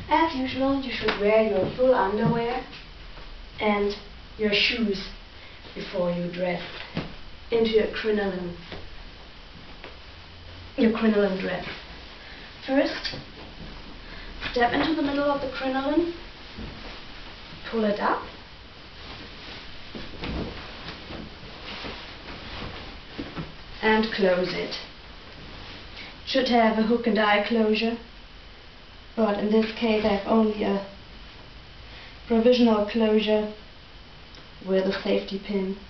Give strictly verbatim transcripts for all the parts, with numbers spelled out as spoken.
As usual, you should wear your full underwear and your shoes before you dress into your crinoline, your crinoline dress. First, step into the middle of the crinoline, pull it up, and close it. Should have a hook and eye closure, but in this case I have only a provisional closure with a safety pin.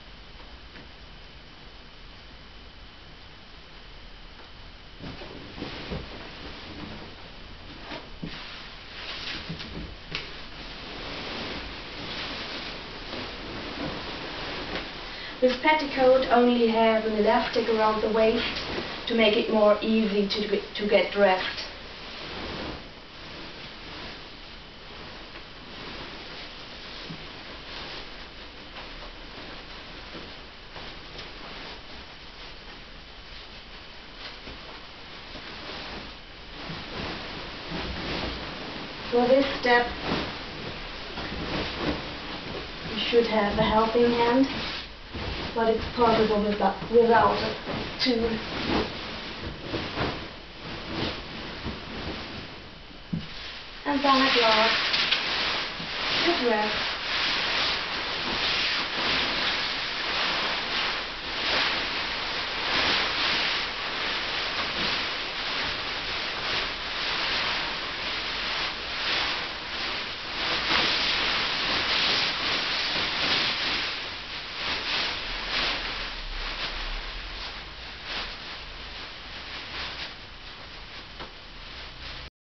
This petticoat only has an elastic around the waist to make it more easy to get, to get dressed. For this step, you should have a helping hand, but it's possible without, without a tool. And then at last, you're dressed.